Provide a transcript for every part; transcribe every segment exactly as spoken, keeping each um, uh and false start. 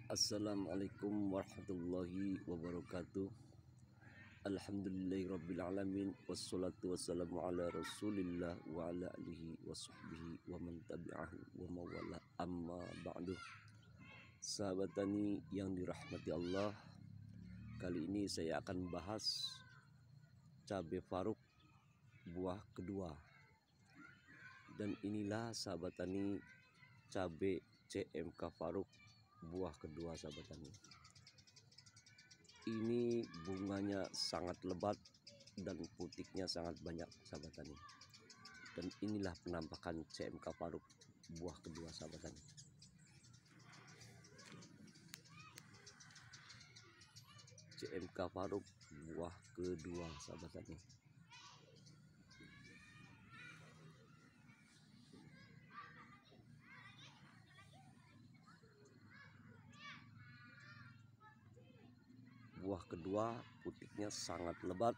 Assalamualaikum warahmatullahi wabarakatuh. Alhamdulillahirrabbilalamin. Wassalatu wassalamu ala rasulillah wa ala alihi wa sahbihi wa man tabi'ahu wa mawala amma ba'du. Sahabat tani yang dirahmati Allah, kali ini saya akan bahas cabai faruk buah kedua. Dan inilah sahabat tani cabai C M K Faruk buah kedua sahabat tani. Ini bunganya sangat lebat dan putiknya sangat banyak sahabat tani. Dan inilah penampakan C M K Faruk buah kedua sahabat tani. C M K Faruk buah kedua sahabat tani. Buah kedua putiknya sangat lebat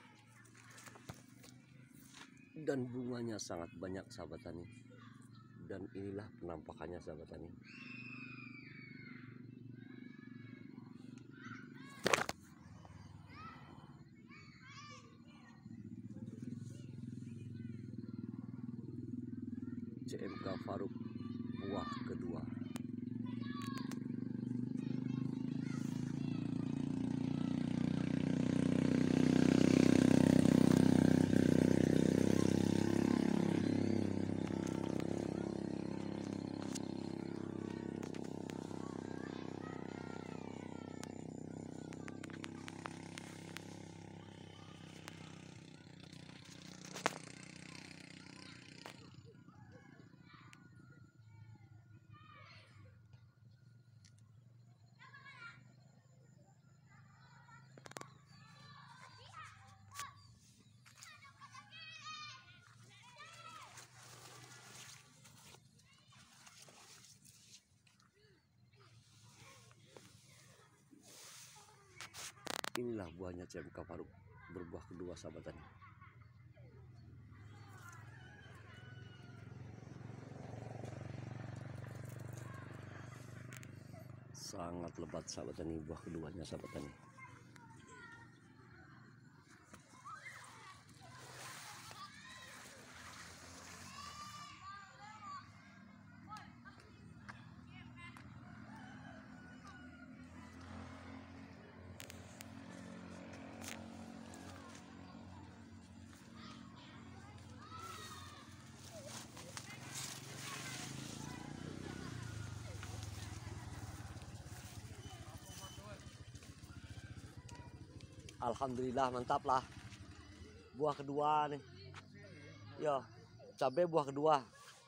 dan bunganya sangat banyak sahabat tani. Dan inilah penampakannya sahabat tani. C M K Faruk buah kedua. Inilah buahnya C M K Faruk berbuah kedua sahabat tani. Sangat lebat sahabat tani buah keduanya sahabat tani. Alhamdulillah mantap lah. Buah kedua nih. Yo, cabai buah kedua.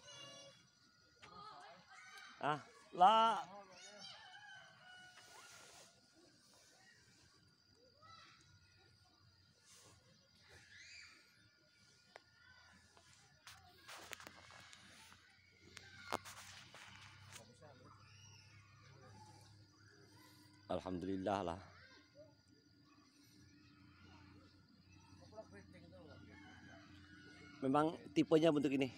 Ah, lah. Alhamdulillah lah. Memang tipenya bentuk ini.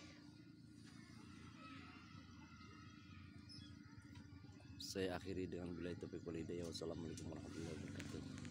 Saya akhiri dengan billahi taufiq wal hidayah. Wassalamualaikum warahmatullahi wabarakatuh.